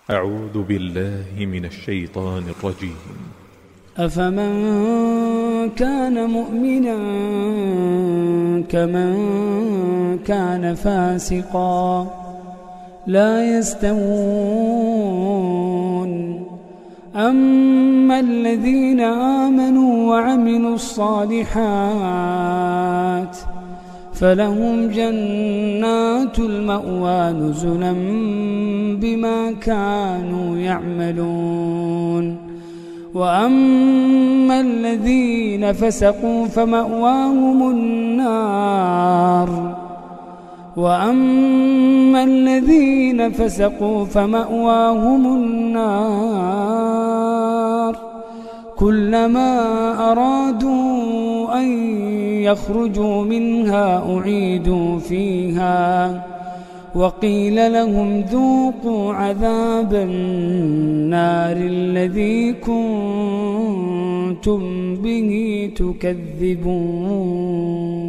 أعوذ بالله من الشيطان الرجيم. أفمن كان مؤمنا كمن كان فاسقا لا يستوون. أما الذين آمنوا وعملوا الصالحات فلهم جنات المأوى نزلا بما كانوا يعملون. وأما الذين فسقوا فمأواهم النار كلما أرادوا أن يخرجوا منها أعيدوا فيها وقيل لهم ذوقوا عذاب النار الذي كنتم به تكذبون.